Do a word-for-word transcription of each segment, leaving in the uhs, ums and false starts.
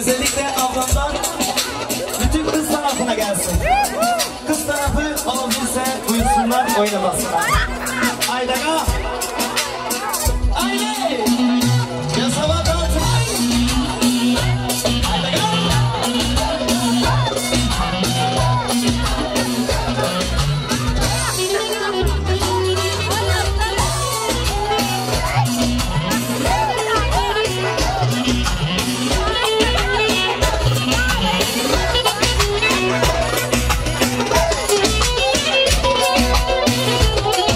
Özellikle ablamdan bütün kız tarafına gelsin. Kız tarafı olabilse buyursunlar, oynamasınlar. Haydi ga! Haydi! Yasava dağıtın! Haydi ga! Thank you.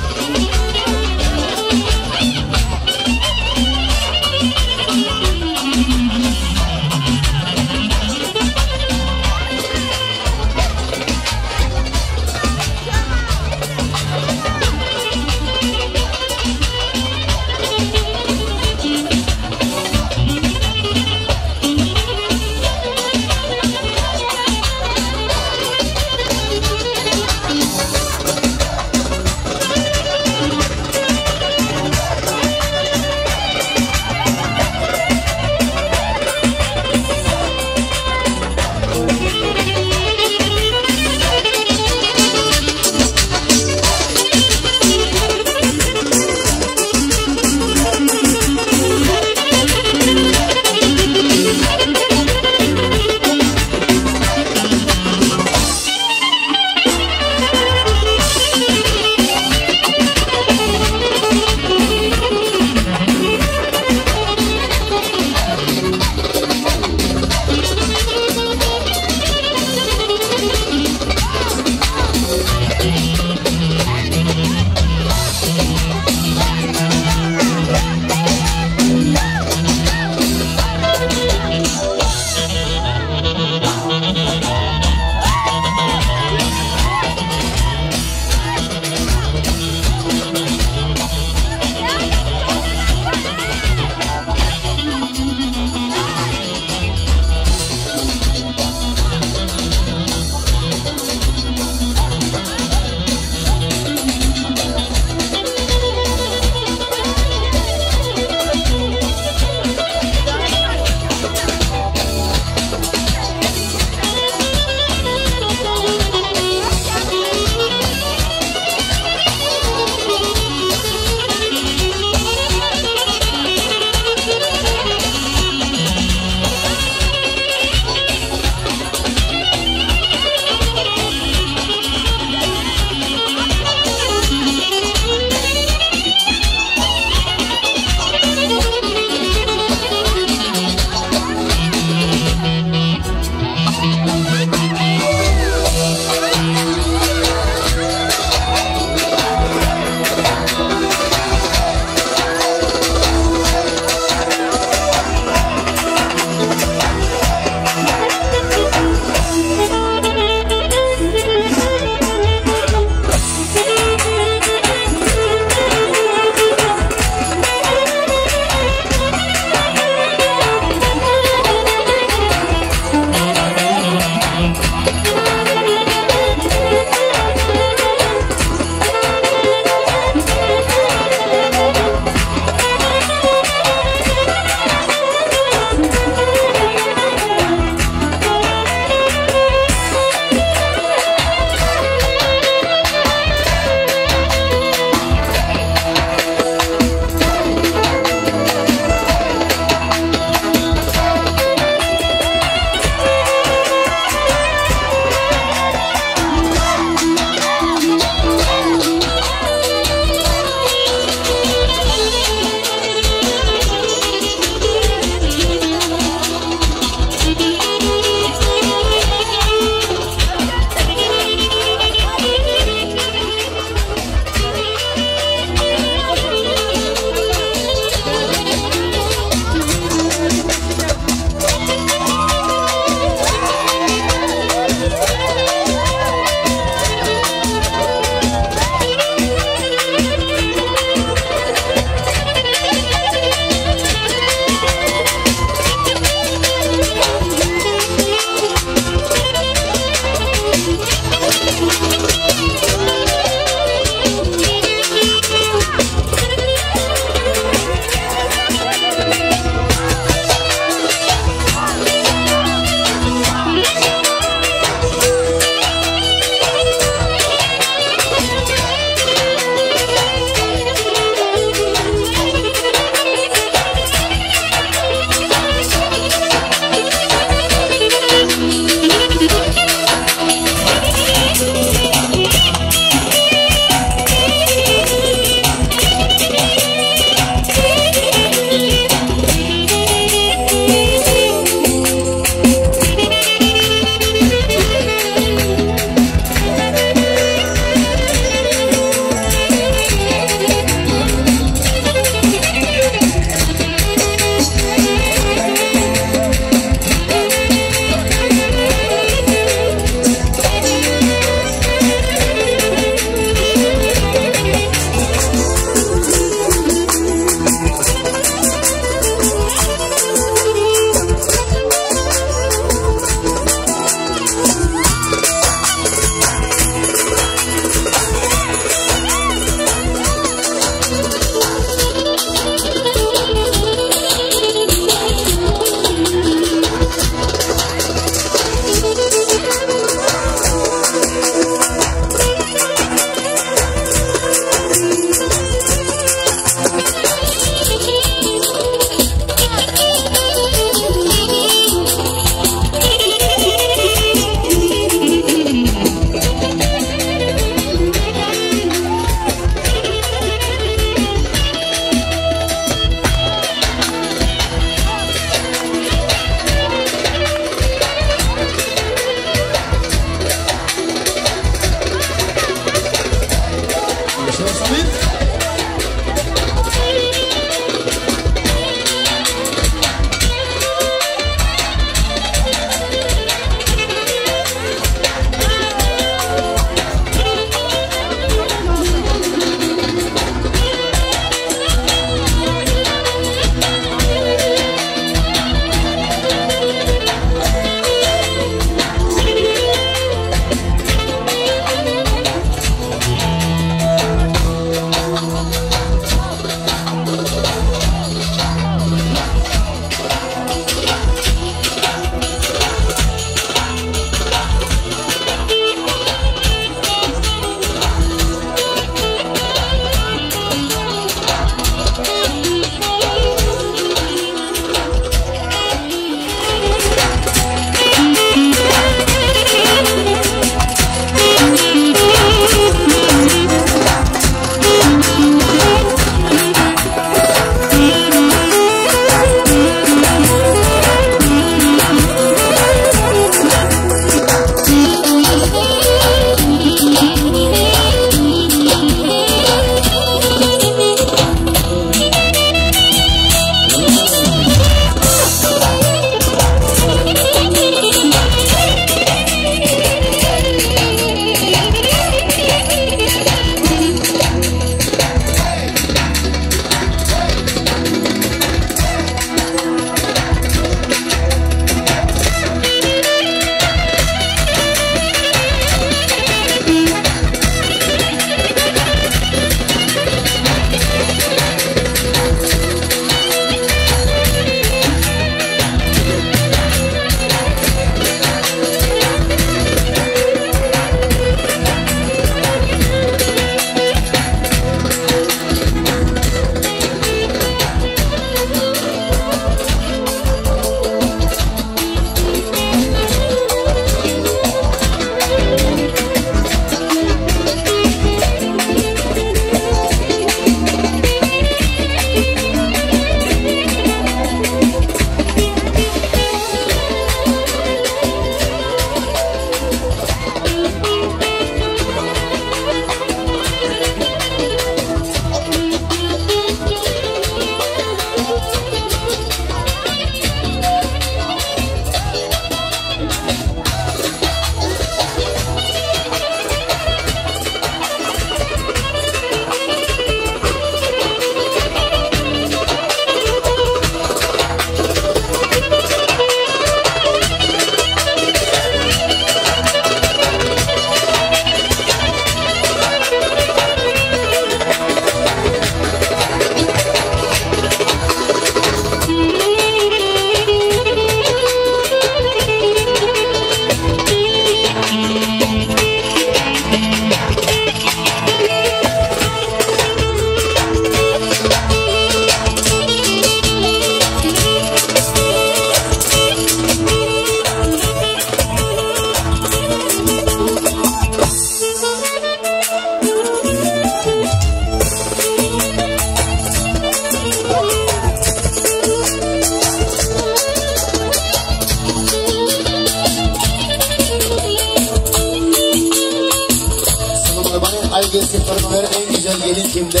gelin kimde?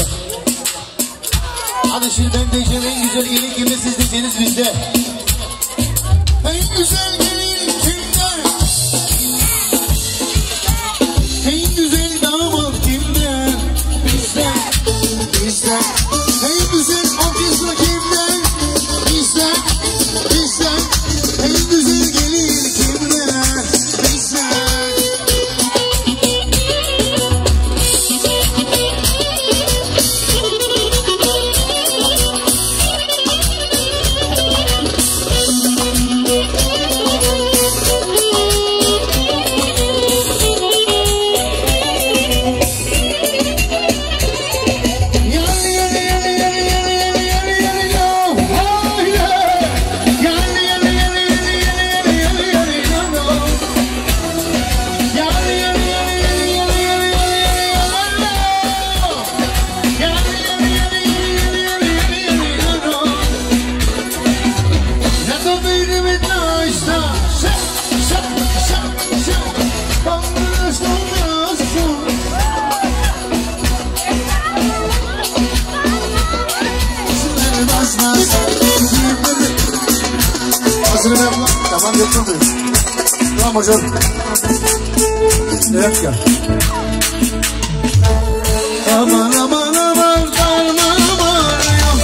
Hadi şimdi ben diyeceğim, en güzel gelin kimde, siz diyeceğiniz bizde. En güzel gelin kimde? En güzel damat kimde? Bizde, bizde. En güzel orkestra kimde? Bizde, bizde. En güzel gelin kimde? Bizde. nasıldı? Tamam hocam. Evet ya. Aman aman aman karnım ağrıyor.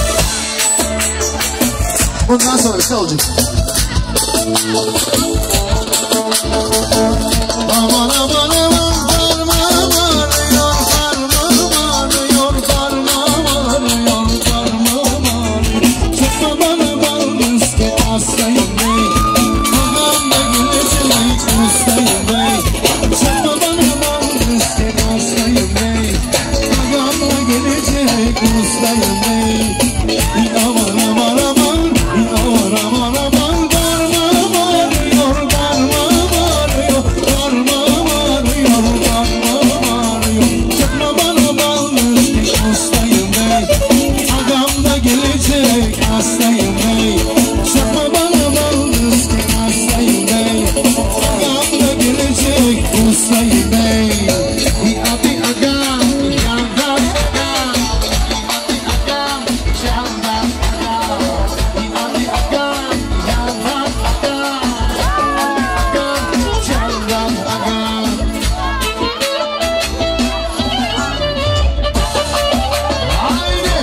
Bundan sonra ne olacak? Aman aman aman karnım ağrıyor, karnım ağrıyor, karnım ağrıyor, karnım ağrıyor. Çıkma bana bal bisküvi hastayım bey. Babam da gülecek ustayım bey. Çıkma bana bal bisküvi hastayım bey. Babam da gelecek ustayım bey. Aman aman aman, aman aman aman karnım ağrıyor, karnım ağrıyor, karnım ağrıyor, karnım ağrıyor. Çıkma bana bal bisküvi ustayım bey. Agam da gelecek hastayım bey. Çıkma bana bal bisküvi hastayım bey. Agam da gelecek ustayım bey. Hadi agam, yandan agam. Hadi agam, yandan agam. Hadi agam, yandan agam. Agam, yandan agam. Haydi.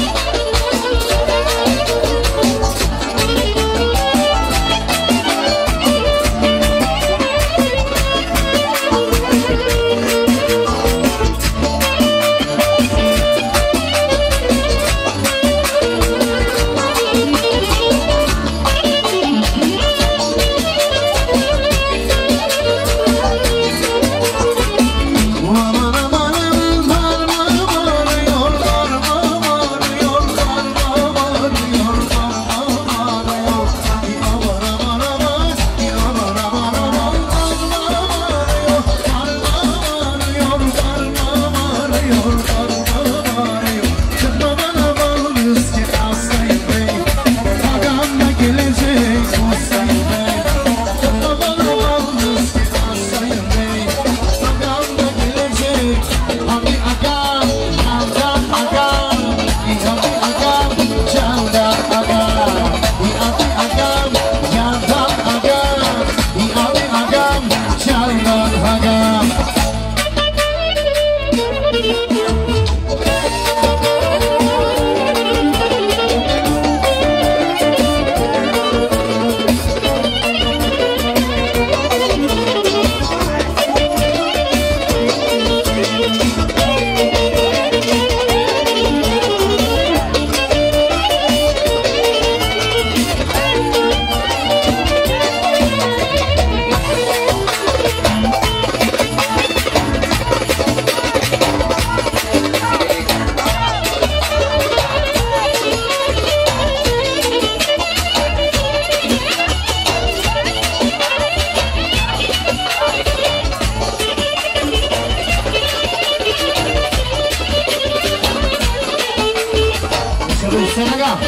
Aman aman aman karnım ağrıyor, karnım ağrıyor, karnım ağrıyor, karnım ağrıyor. Aman aman aman, aman aman aman karnım ağrıyor, karnım ağrıyor, karnım ağrıyor, karnım ağrıyor. Çıkma bana bal bisküvi hastayım bey. Agam da gelecek ustayım bey. Çıkma bana bal bisküvi hastayım bey. Agam da gelecek. Hadi agam, yandan agam. Hadi agam, yandan agam. Hadi agam, yandan agam. Hadi agam, yandan agam. Sen agam.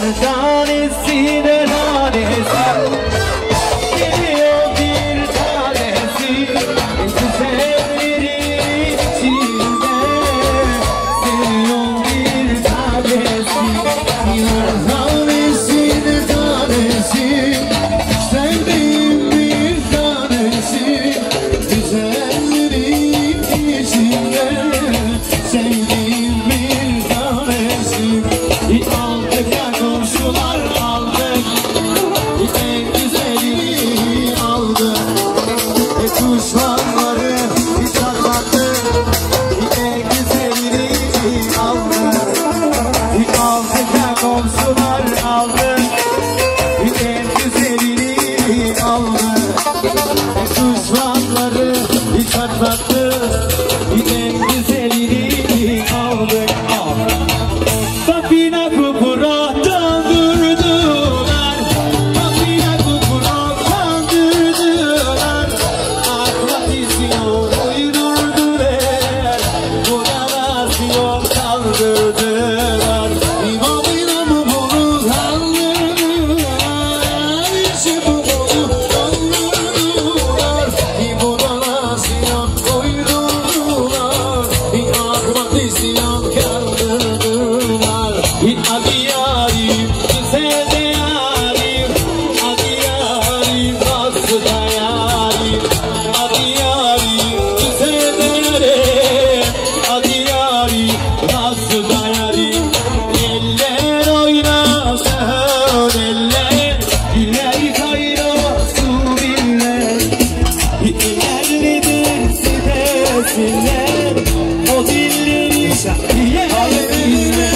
Yar tanesine tanesi geliyor bir tanesi güzellerin içinde seviyor bir tanesi. Yar tanesine tanesi sevdiğim bir tanesi güzellerin içinde sevdiğim bir tanesi. Aldık ya komşular aldık, en güzelini aldık. E kuşlarları bir çatlattık, en güzelini aldık. E aldık ya komşular aldık, en güzelini aldık. E kuşlarları bir çatlattık, en güzelini aldık. Papina kupura döndürdüler, papina kupura kandırdılar. Akvatisyon uydurdular, modalasyon kaldırdılar. İmamına mı bunu kandırdılar, işi bu bunu kandırdılar. İmodalasyon uydurdular, akvatisyon kaldırdılar. Hadi yarim, güzel de yarim, hadi yarim, nasıl da yarim. Hadi yarim, güzel de yarim, hadi yarim, nasıl da yarim. Eller oynasın eller, diller kaynasın diller. Ellerlidir desinler, o dilleri şahliye etsinler.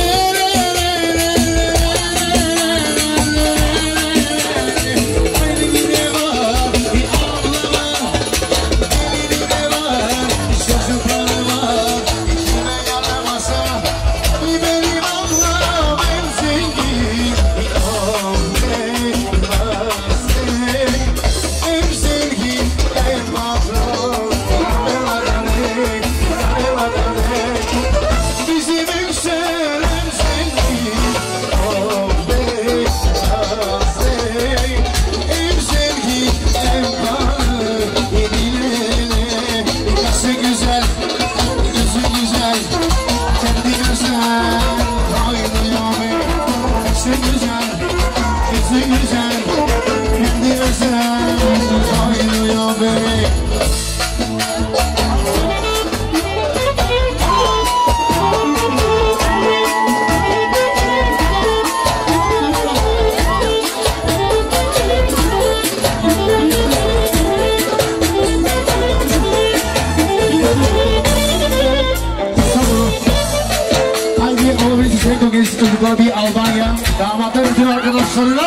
Çocuklar bir Albanya damatlar bütün arkadaşlarına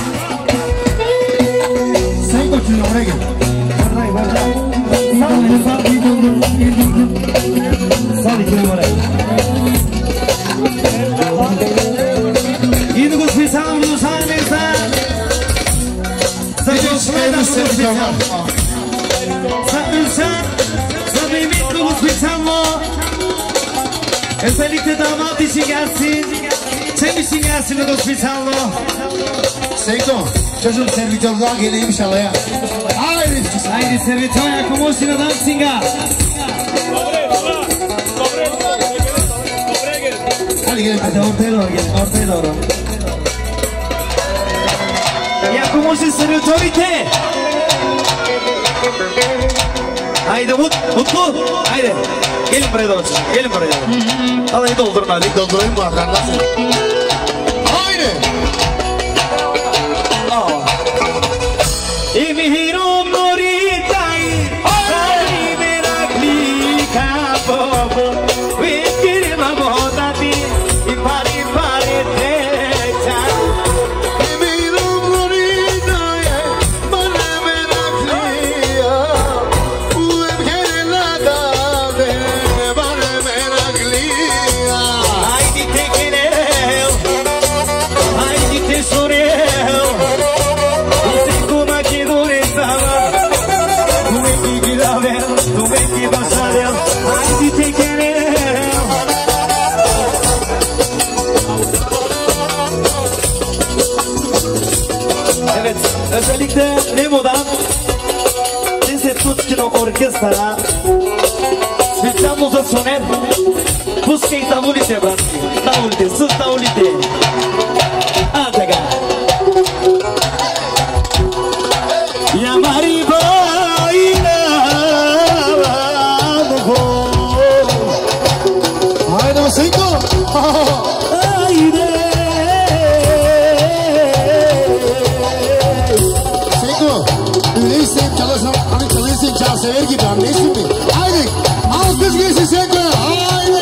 sen götürün oraya gel. Varay varay. Sal sal bir döndüm bir döndüm. Sal iki numarayı. Yedi kuş bir sağ vurdu sağ bir sağ. Sağ olsun da kuş bir sağ. Sağ bir sağ. Sağ bir kuş bir sağ. Özellikle damat için gelsin. Sen için gelsin kuş bir sağ. Seydo, çocuğum servitörler geleyim inşallah ya. Haydi. Haydi servitör, como si no dansinga. Hadi gelin. Hadi ortaya doğru gelin, ortaya doğru. Ya como si servitörite. Haydi mut, mutlu. Haydi. Gelin buraya doğru. Gelin buraya doğru. Alayı doldurun hadi. Doldurayım bu arada. Haydi. Y mi giro morita y ay me la clica poco we quiere la moda ti y pari pari techa Y mi rumorita bana meraklıya bu evkere la dade bana meraklıya. ay di te quiere Özellikle Nemo'dan Neyse Tutçino Orkestra Specjalno za Soner Pускай и тавулите, братки. Тавулите, с тавулите. А, така. Я мариба и наваго. Haydi Senko. Haydi. Senko. Öyleyse çalışan, hani çalışsın çal sever gibi anlıyorsun mu? Haydi. Alkış gelsin Senko. Haydi.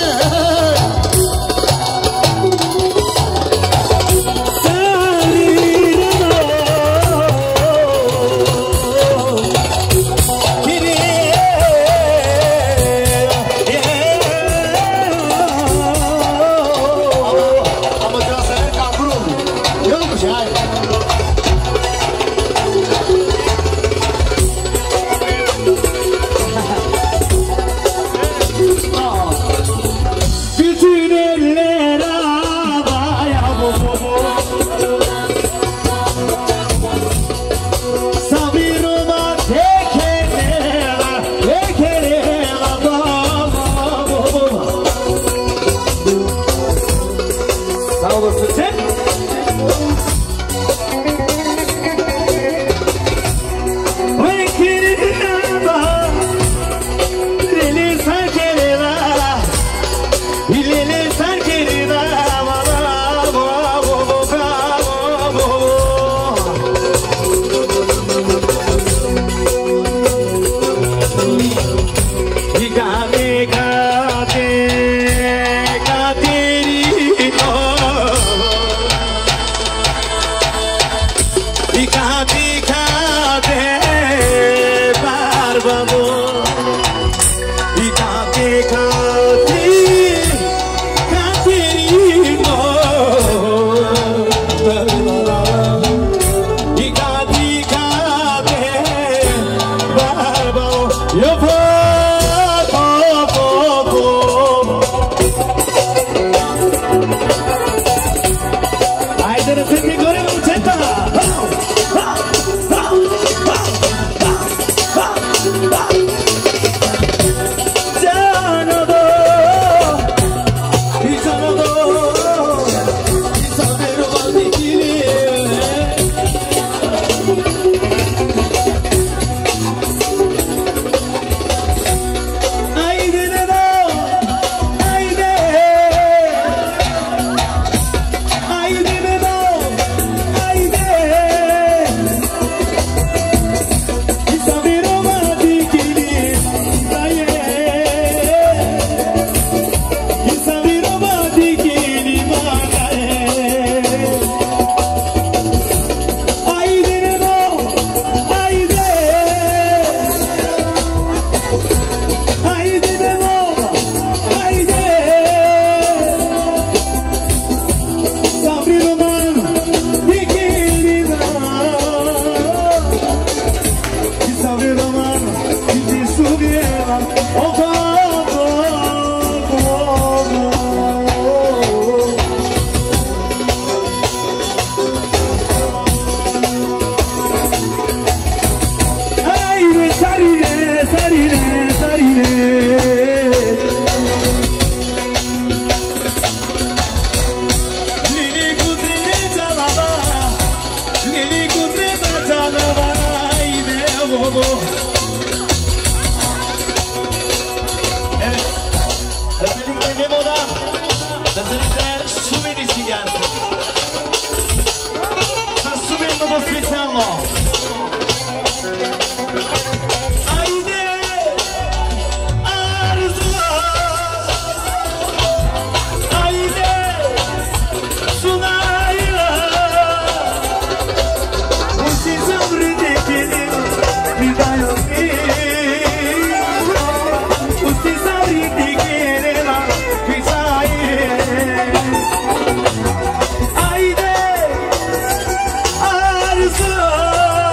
Arzu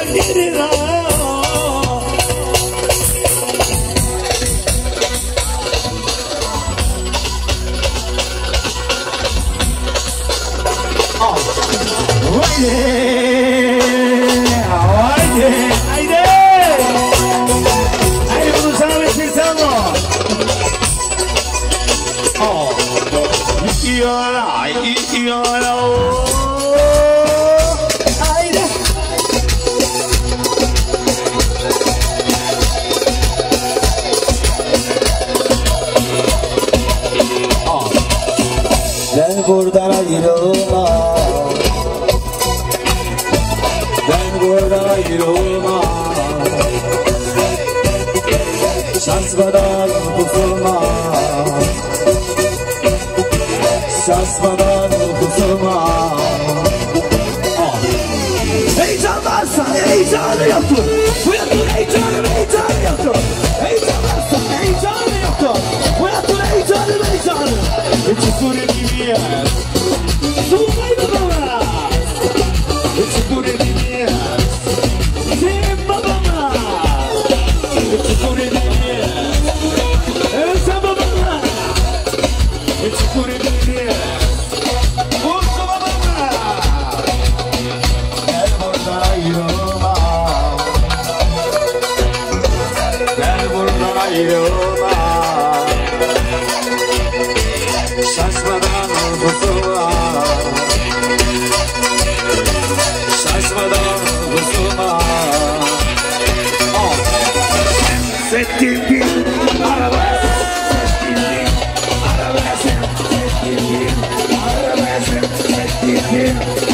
Ben buradan ayrılma, ben buradan ayrılma, şaşmadan kusuma, şaşmadan kusuma. Heyecan varsa heyecanı yoktur, bu yoktur heyecanı heyecanı yoktur. Heyecan varsa heyecanı yoktur, bu yoktur heyecanı heyecanı. It's good in the air. So fight baba. It's good in the air. Say baba. It's good in the air. It's baba. It's good in the air. Oh baba. Gel buradan ayrılma. Gel buradan ayrılma. Şaşmadan kusuma, şaşmadan kusuma. Settin arabaya, settin arabaya, settin arabaya, settin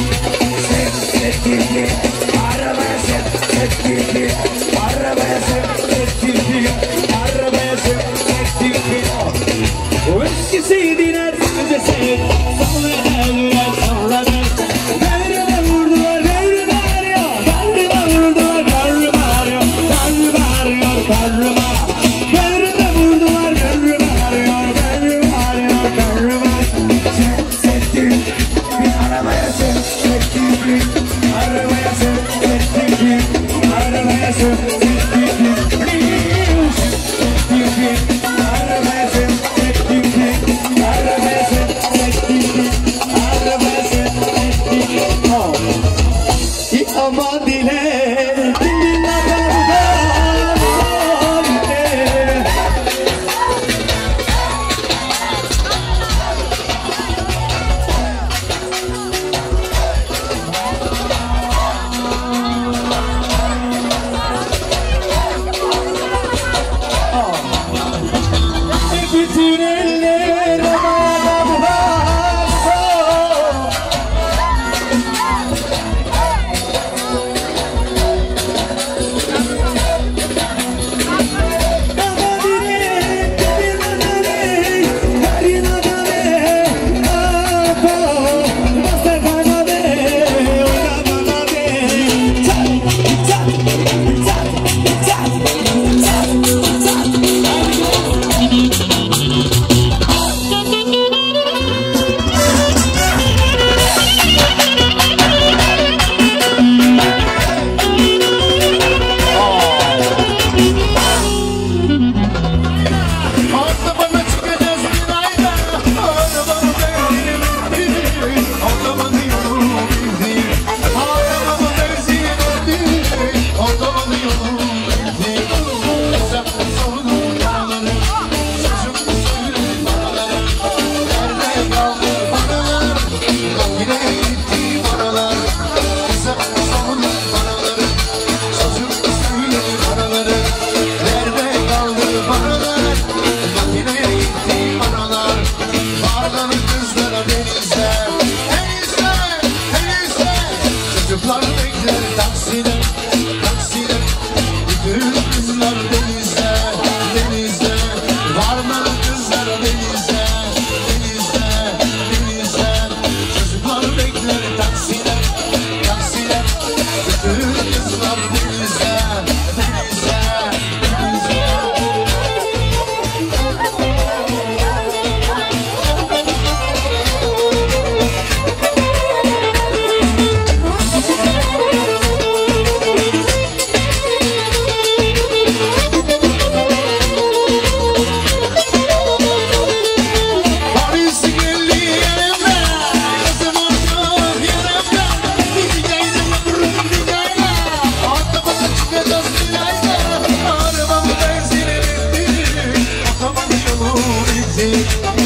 settin arabaya, settin arabaya, settin arabaya, settin. O eskisiyle öncesi, sonra evler, sonra devrime vurdular, devrime arıyor, devrime vurdular, devrime arıyor, devrime arıyor, devrime. Devrime vurdular, devrime arıyor, devrime arıyor, devrime. Sen settin, bir arabaya sen settin, arabaya sen settin, arabaya sen settin, arabaya sen aman dile dinle bana bütün eller bana bıraksa.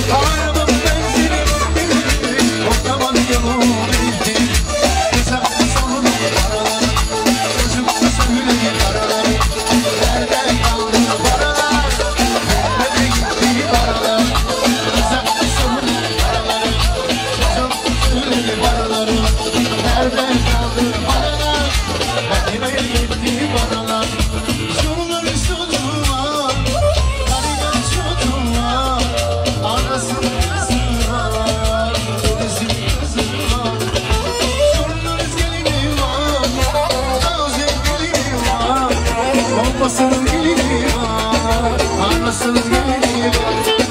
Arabam benzini ortaman yolu bitti. Kısa sorunu paralar, gözüm söyledi paralar. Nereden kaldı paralar, nerede gitti paralar. Kısa sorunu paralar, gözüm söyledi paralar. Nereden kaldı paralar, nereye gitti paralar. Soruları sordular, gariban çocuğlar. Anasının kızı var, dedesinin kızı var. Sorunlarız gelini var, Gazi gelini var. Babasının gelini var, anasının gelini var.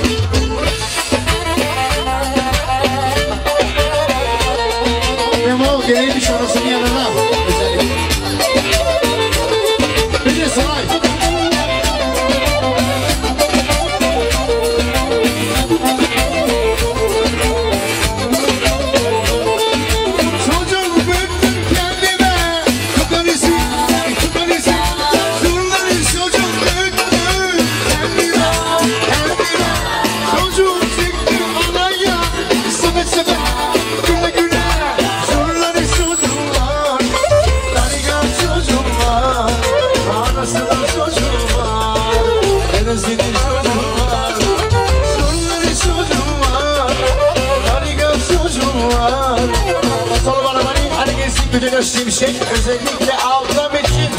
Memo geleymiş orasının yanına. Özellikle. Bir de saray. Çocuk büyüttüm kendime, kadarisi, kadarisi. Durların çocuk büyüttüm kendime, kendime. Çocuk çektim anaya, sepet sepet, güne güne. Durların çocuğu var, gariban çocuğu var. Anasının çocuğu var, dedesinin çocuğu var. Durların çocuğu var, gariban çocuğu var. Solo bana bani, hadi gelsin güdüne şimşek. Özellikle ablam için.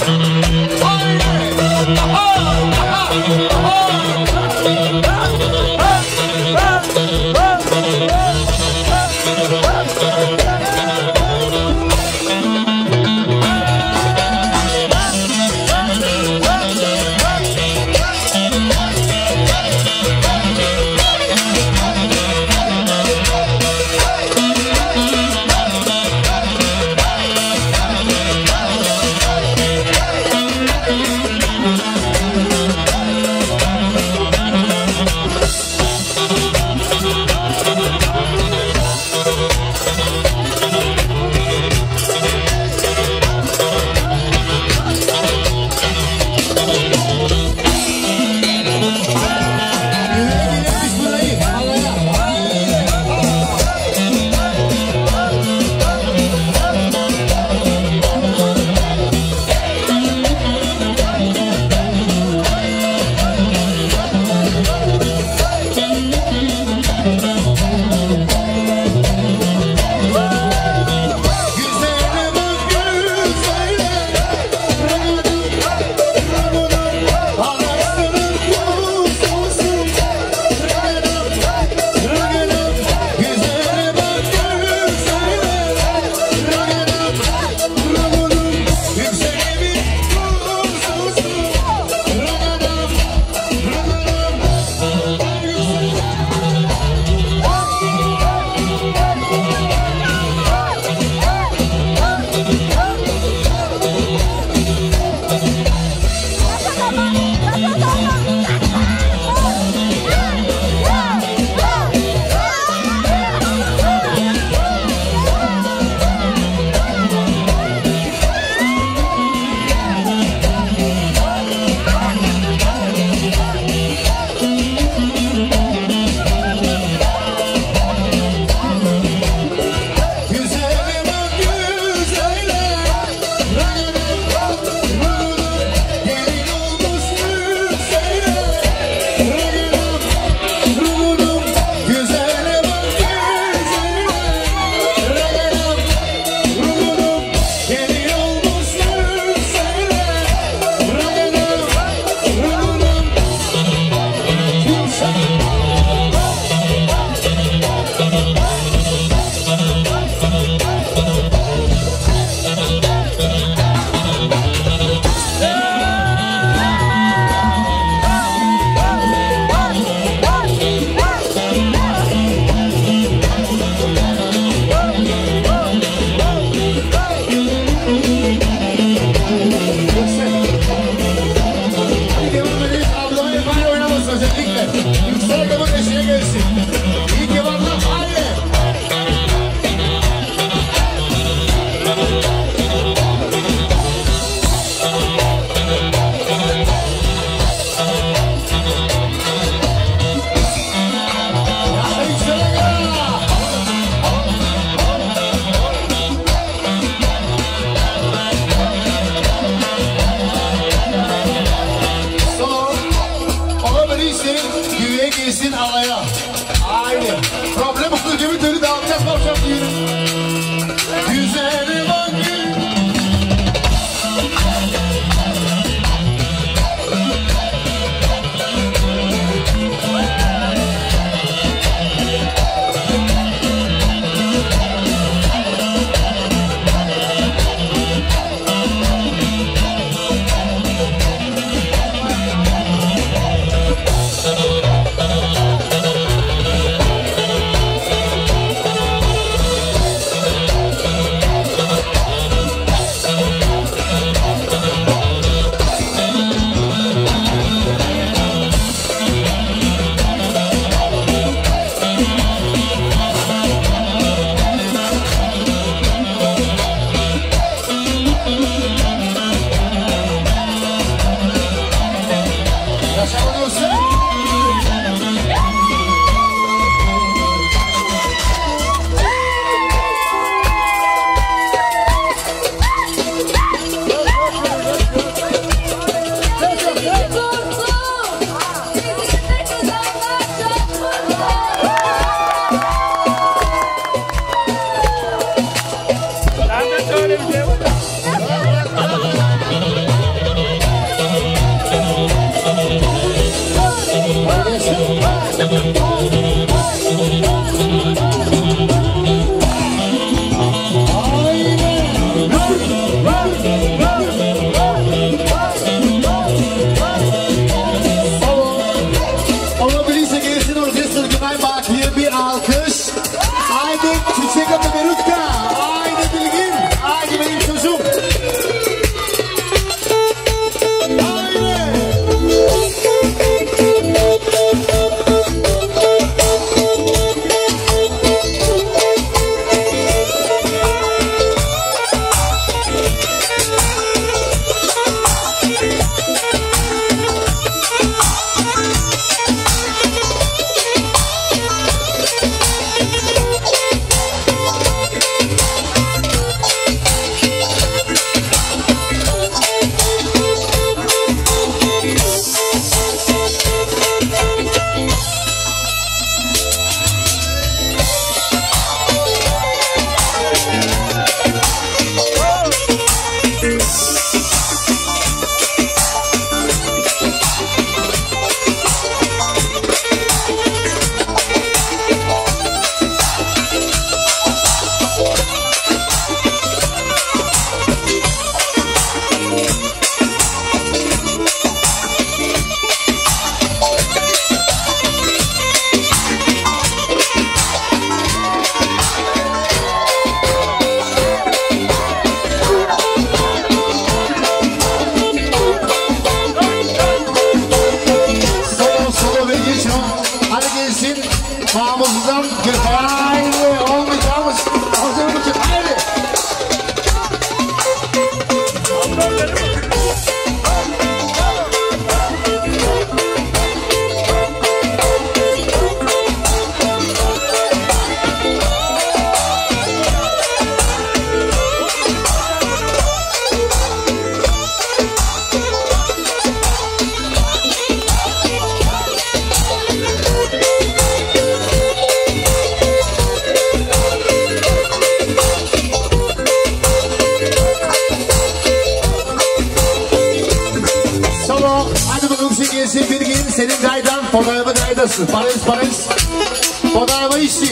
Hadi bakalım şey gelsin bir gün senin gaydan fotoğrafı gaydasın. Paris Paris. Fotoğrafı işi.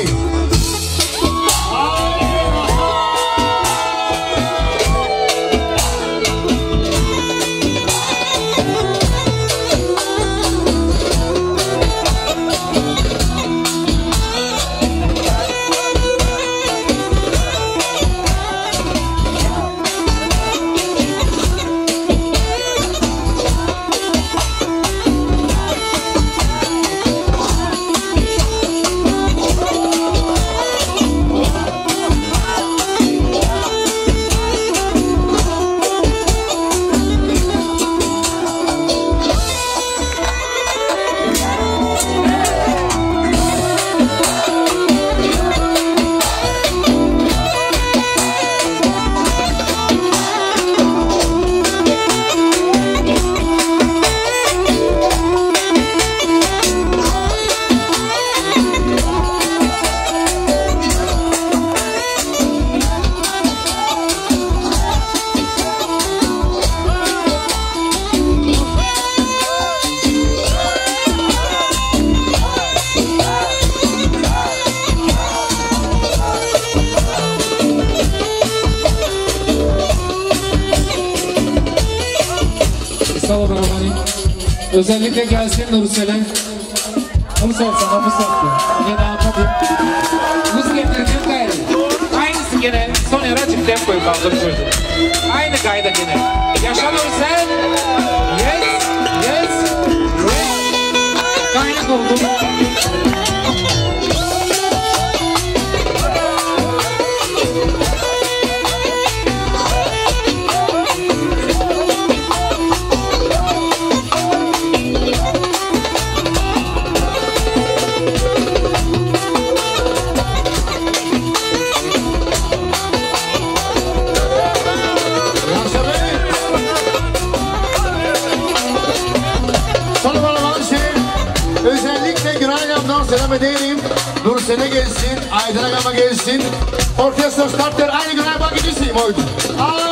Özellikle gelsin Nursel'e. Nursel sana bu sattı. Yine anladım. Buz getirdim gayrı. Aynısı gene son yere açık tempoyu kaldırıp koydu. Aynı gayda gene. Yaşa Nursel. Yes, yes, yes. Kaynak oldum. Selam edeyim. Nursel'e gelsin, Aydın'a gelsin. Orkestra starter aynı gün ay bakıcısıyım oydu.